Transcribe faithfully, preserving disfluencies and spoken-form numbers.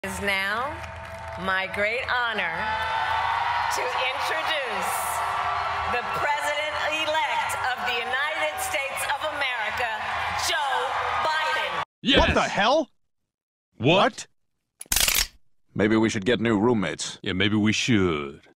It is now my great honor to introduce the President-elect of the United States of America, Joe Biden. Yes. What the hell? What? Maybe we should get new roommates. Yeah, maybe we should.